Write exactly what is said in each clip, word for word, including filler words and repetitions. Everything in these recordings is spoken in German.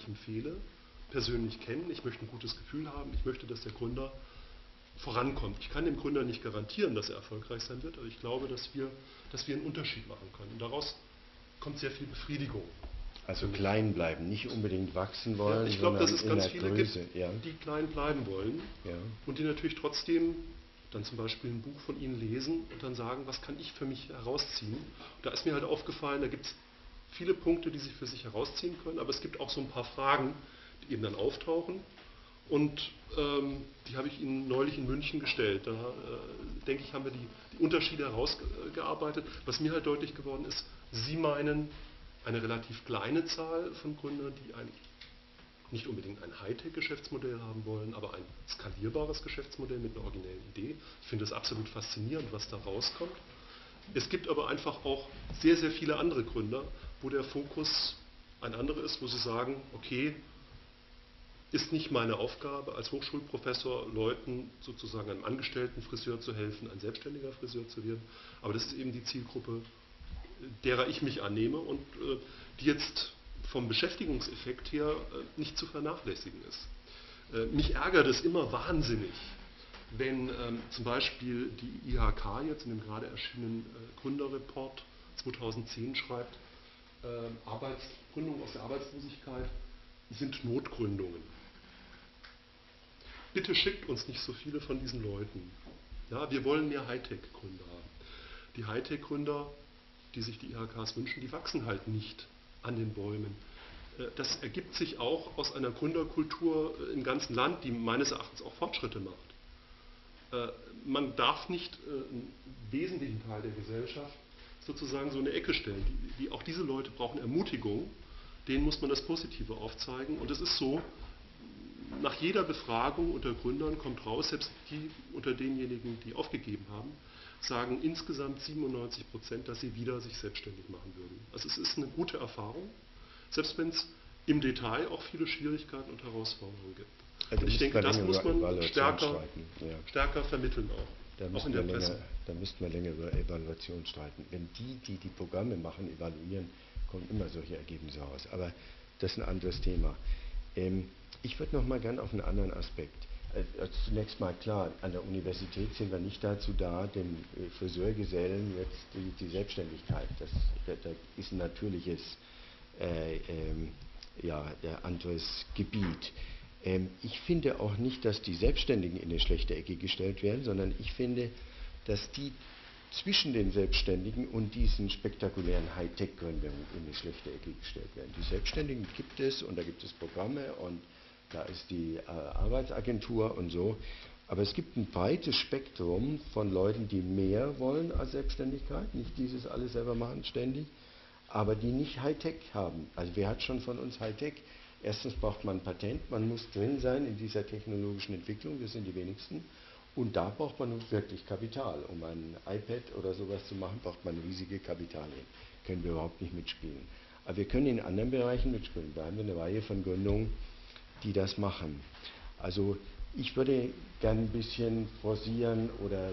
empfehle, persönlich kennen. Ich möchte ein gutes Gefühl haben. Ich möchte, dass der Gründer vorankommt. Ich kann dem Gründer nicht garantieren, dass er erfolgreich sein wird, aber ich glaube, dass wir, dass wir einen Unterschied machen können. Und daraus kommt sehr viel Befriedigung. Also klein bleiben, nicht unbedingt wachsen wollen, ja, ich glaube, dass es in ganz der viele Größe, gibt, ja. die klein bleiben wollen Ja. und die natürlich trotzdem dann zum Beispiel ein Buch von Ihnen lesen und dann sagen, was kann ich für mich herausziehen. Und da ist mir halt aufgefallen, da gibt es viele Punkte, die Sie für sich herausziehen können, aber es gibt auch so ein paar Fragen, die eben dann auftauchen. Und ähm, die habe ich Ihnen neulich in München gestellt. Da äh, denke ich, haben wir die, die Unterschiede herausgearbeitet. Was mir halt deutlich geworden ist, Sie meinen eine relativ kleine Zahl von Gründern, die ein, nicht unbedingt ein Hightech-Geschäftsmodell haben wollen, aber ein skalierbares Geschäftsmodell mit einer originellen Idee. Ich finde es absolut faszinierend, was da rauskommt. Es gibt aber einfach auch sehr, sehr viele andere Gründer, wo der Fokus ein anderer ist, wo sie sagen, okay, ist nicht meine Aufgabe als Hochschulprofessor, Leuten sozusagen einem Angestelltenfriseur zu helfen, ein selbstständiger Friseur zu werden, aber das ist eben die Zielgruppe, derer ich mich annehme und äh, die jetzt vom Beschäftigungseffekt her äh, nicht zu vernachlässigen ist. Äh, mich ärgert es immer wahnsinnig, wenn ähm, zum Beispiel die I H K jetzt in dem gerade erschienenen äh, Gründerreport zweitausendzehn schreibt, äh, Arbeitsgründungen aus der Arbeitslosigkeit sind Notgründungen. Bitte schickt uns nicht so viele von diesen Leuten. Ja, wir wollen mehr Hightech-Gründer haben. Die Hightech-Gründer, die sich die I H Ks wünschen, die wachsen halt nicht an den Bäumen. Das ergibt sich auch aus einer Gründerkultur im ganzen Land, die meines Erachtens auch Fortschritte macht. Man darf nicht einen wesentlichen Teil der Gesellschaft sozusagen so in eine Ecke stellen. Die, die, auch diese Leute brauchen Ermutigung, denen muss man das Positive aufzeigen. Und es ist so, nach jeder Befragung unter Gründern kommt raus, selbst die unter denjenigen, die aufgegeben haben, sagen insgesamt siebenundneunzig Prozent, dass sie wieder sich selbstständig machen würden. Also es ist eine gute Erfahrung, selbst wenn es im Detail auch viele Schwierigkeiten und Herausforderungen gibt. Also und ich denke, das muss man stärker, ja. stärker vermitteln auch. Da auch in der der länger, Presse. da müssten wir länger über Evaluation streiten. Wenn die, die die Programme machen, evaluieren, kommen immer solche Ergebnisse raus. Aber das ist ein anderes Thema. Ähm, ich würde noch mal gern auf einen anderen Aspekt. Also zunächst mal klar, an der Universität sind wir nicht dazu da, den Friseurgesellen jetzt die, die Selbstständigkeit, das, das ist ein natürliches, äh, ähm, ja, anderes Gebiet. Ähm, ich finde auch nicht, dass die Selbstständigen in eine schlechte Ecke gestellt werden, sondern ich finde, dass die zwischen den Selbstständigen und diesen spektakulären Hightech-Gründungen in eine schlechte Ecke gestellt werden. Die Selbstständigen gibt es und da gibt es Programme und da ist die äh, Arbeitsagentur und so. Aber es gibt ein breites Spektrum von Leuten, die mehr wollen als Selbstständigkeit, nicht dieses alles selber machen ständig, aber die nicht Hightech haben. Also wer hat schon von uns Hightech? Erstens braucht man ein Patent, man muss drin sein in dieser technologischen Entwicklung, das sind die wenigsten. Und da braucht man nun wirklich Kapital. Um ein iPad oder sowas zu machen, braucht man riesige Kapitalien. Können wir überhaupt nicht mitspielen. Aber wir können in anderen Bereichen mitspielen. Da haben wir eine Reihe von Gründungen, die das machen. Also ich würde gerne ein bisschen forcieren oder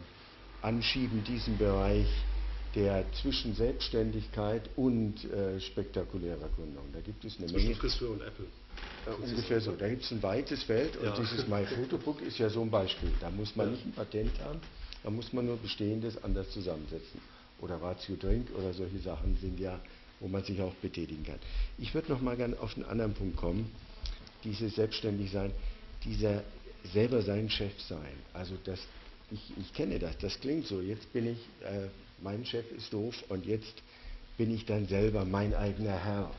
äh, anschieben diesen Bereich der zwischen Selbstständigkeit und äh, spektakulärer Gründung. Da gibt es eine zwischen Menge. Friseur und Apple. Äh, ungefähr so. Da gibt es ein weites Feld und ja. dieses MyPhotobook ist ja so ein Beispiel. Da muss man ja. nicht ein Patent haben, da muss man nur Bestehendes anders zusammensetzen. Oder Ratio Drink oder solche Sachen sind ja, wo man sich auch betätigen kann. Ich würde noch mal gerne auf einen anderen Punkt kommen. Dieses Selbstständigsein, dieser selber sein Chef sein. Also das, ich, ich kenne das, das klingt so, jetzt bin ich, äh, mein Chef ist doof und jetzt bin ich dann selber mein eigener Herr.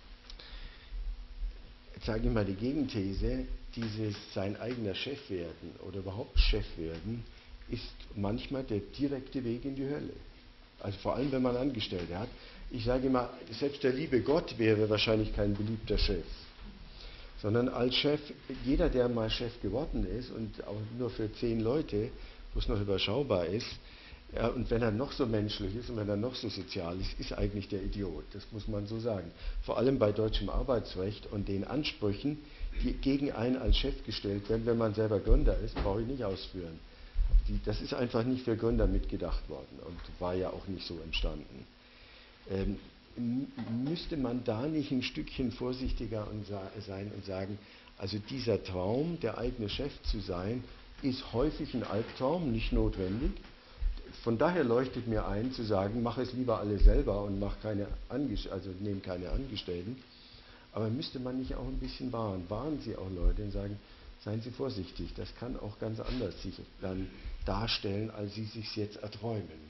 Jetzt sage ich mal die Gegenthese, dieses sein eigener Chef werden oder überhaupt Chef werden, ist manchmal der direkte Weg in die Hölle. Also vor allem, wenn man Angestellte hat. Ich sage immer, selbst der liebe Gott wäre wahrscheinlich kein beliebter Chef. Sondern als Chef, jeder, der mal Chef geworden ist und auch nur für zehn Leute, wo es noch überschaubar ist, ja, und wenn er noch so menschlich ist und wenn er noch so sozial ist, ist eigentlich der Idiot, das muss man so sagen. Vor allem bei deutschem Arbeitsrecht und den Ansprüchen, die gegen einen als Chef gestellt werden, wenn man selber Gründer ist, brauche ich nicht ausführen. Die, das ist einfach nicht für Gründer mitgedacht worden und war ja auch nicht so entstanden. Ähm, müsste man da nicht ein Stückchen vorsichtiger und sein und sagen, also dieser Traum, der eigene Chef zu sein, ist häufig ein Albtraum, nicht notwendig. Von daher leuchtet mir ein, zu sagen, mach es lieber alle selber und mach keine Angest- also nehm keine Angestellten. Aber müsste man nicht auch ein bisschen warnen? Warnen Sie auch Leute und sagen, seien Sie vorsichtig, das kann auch ganz anders sich dann darstellen, als Sie sich jetzt erträumen.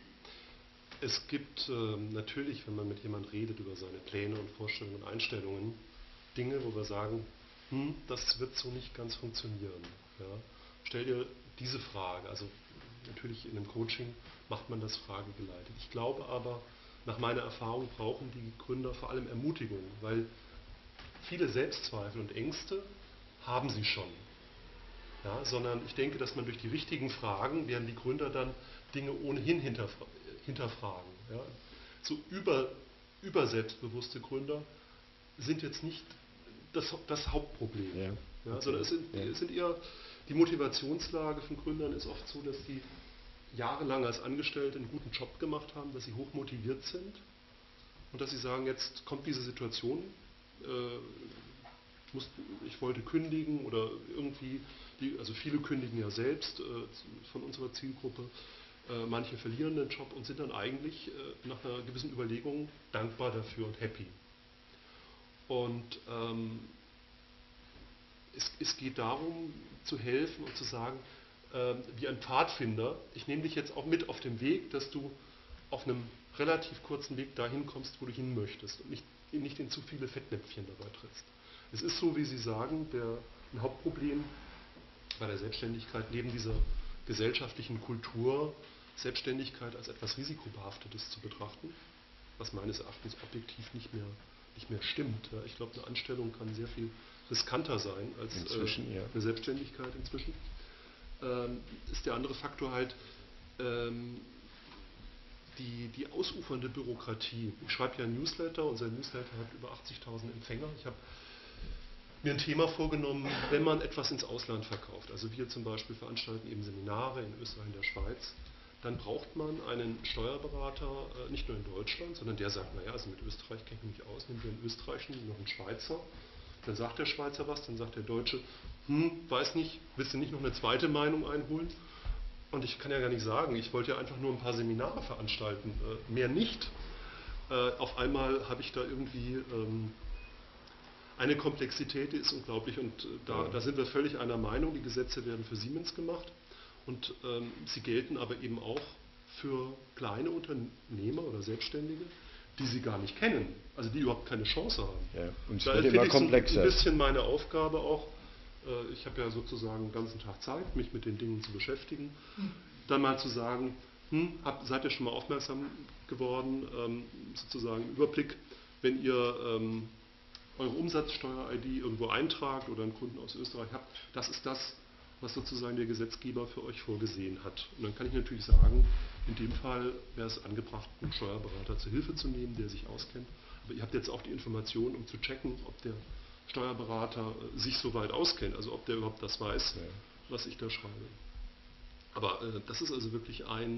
Es gibt äh, natürlich, wenn man mit jemandem redet über seine Pläne und Vorstellungen und Einstellungen, Dinge, wo wir sagen, hm, das wird so nicht ganz funktionieren. Ja? Stell dir diese Frage, also natürlich in einem Coaching macht man das fragegeleitet. Ich glaube aber, nach meiner Erfahrung brauchen die Gründer vor allem Ermutigung, weil viele Selbstzweifel und Ängste haben sie schon. Ja, sondern ich denke, dass man durch die richtigen Fragen werden die Gründer dann Dinge ohnehin hinterfra hinterfragen. Ja. So über, über selbstbewusste Gründer sind jetzt nicht das, das Hauptproblem. Ja. Ja, okay. Sondern es sind, ja. es sind eher, die Motivationslage von Gründern ist oft so, dass die jahrelang als Angestellte einen guten Job gemacht haben, dass sie hoch motiviert sind und dass sie sagen, jetzt kommt diese Situation, äh, ich, muss, ich wollte kündigen oder irgendwie, die, also viele kündigen ja selbst äh, von unserer Zielgruppe, äh, manche verlieren den Job und sind dann eigentlich äh, nach einer gewissen Überlegung dankbar dafür und happy. Und ähm, es, es geht darum, zu helfen und zu sagen, äh, wie ein Pfadfinder, ich nehme dich jetzt auch mit auf den Weg, dass du auf einem relativ kurzen Weg dahin kommst, wo du hin möchtest und nicht, nicht in zu viele Fettnäpfchen dabei trittst. Es ist so, wie Sie sagen, der, ein Hauptproblem bei der Selbstständigkeit neben dieser gesellschaftlichen Kultur, Selbstständigkeit als etwas Risikobehaftetes zu betrachten, was meines Erachtens objektiv nicht mehr, nicht mehr stimmt. Ja, ich glaube, eine Anstellung kann sehr viel riskanter sein als inzwischen, äh, ja. eine Selbstständigkeit inzwischen. Ähm, ist der andere Faktor halt ähm, die, die ausufernde Bürokratie. Ich schreibe ja ein Newsletter, unser Newsletter hat über achtzigtausend Empfänger. Ich habe mir ein Thema vorgenommen, wenn man etwas ins Ausland verkauft. Also wir zum Beispiel veranstalten eben Seminare in Österreich und der Schweiz. Dann braucht man einen Steuerberater, äh, nicht nur in Deutschland, sondern der sagt, naja, also mit Österreich kenne ich mich aus, nehmen wir einen Österreichischen, noch einen Schweizer. Dann sagt der Schweizer was, dann sagt der Deutsche, hm, weiß nicht, willst du nicht noch eine zweite Meinung einholen? Und ich kann ja gar nicht sagen, ich wollte ja einfach nur ein paar Seminare veranstalten, äh, mehr nicht. Äh, auf einmal habe ich da irgendwie ähm, eine Komplexität, die ist unglaublich und äh, da, ja. da sind wir völlig einer Meinung, die Gesetze werden für Siemens gemacht und ähm, sie gelten aber eben auch für kleine Unternehmer oder Selbstständige, die sie gar nicht kennen, also die überhaupt keine Chance haben. Ja. Und es da wird immer komplexer. So ein bisschen meine Aufgabe auch, äh, ich habe ja sozusagen den ganzen Tag Zeit, mich mit den Dingen zu beschäftigen, hm. dann mal zu sagen, hm, habt, seid ihr schon mal aufmerksam geworden, ähm, sozusagen Überblick, wenn ihr ähm, eure Umsatzsteuer-I D irgendwo eintragt oder einen Kunden aus Österreich habt, das ist das, was sozusagen der Gesetzgeber für euch vorgesehen hat. Und dann kann ich natürlich sagen, in dem Fall wäre es angebracht, einen Steuerberater zur Hilfe zu nehmen, der sich auskennt. Aber ihr habt jetzt auch die Information, um zu checken, ob der Steuerberater sich so weit auskennt, also ob der überhaupt das weiß, ja. was ich da schreibe. Aber äh, das ist also wirklich ein,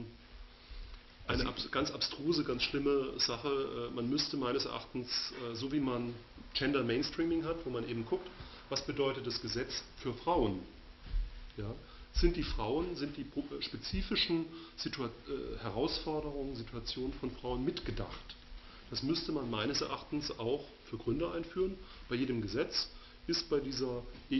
eine abs ganz abstruse, ganz schlimme Sache. Äh, man müsste meines Erachtens, äh, so wie man Gender Mainstreaming hat, wo man eben guckt, was bedeutet das Gesetz für Frauen? Ja? Sind die Frauen, sind die spezifischen Situa äh, Herausforderungen, Situationen von Frauen mitgedacht? Das müsste man meines Erachtens auch für Gründer einführen. Bei jedem Gesetz ist bei dieser E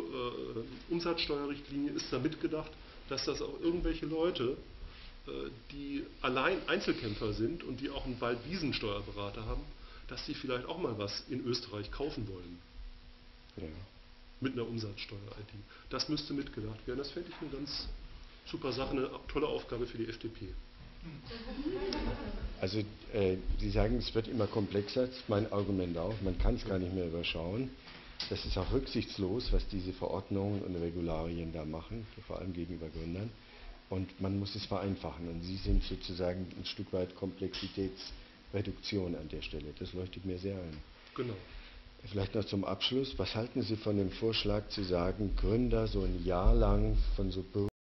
U-Umsatzsteuerrichtlinie ist da mitgedacht, dass das auch irgendwelche Leute, äh, die allein Einzelkämpfer sind und die auch einen Waldwiesensteuerberater haben, dass sie vielleicht auch mal was in Österreich kaufen wollen. Ja. Mit einer Umsatzsteuer-I D. Das müsste mitgedacht werden. Das fände ich eine ganz super Sache, eine tolle Aufgabe für die F D P. Also äh, Sie sagen, es wird immer komplexer, das ist mein Argument auch, man kann es gar nicht mehr überschauen. Das ist auch rücksichtslos, was diese Verordnungen und Regularien da machen, vor allem gegenüber Gründern. Und man muss es vereinfachen. Und Sie sind sozusagen ein Stück weit Komplexitätsreduktion an der Stelle. Das leuchtet mir sehr ein. Genau. Vielleicht noch zum Abschluss. Was halten Sie von dem Vorschlag zu sagen, Gründer so ein Jahr lang von so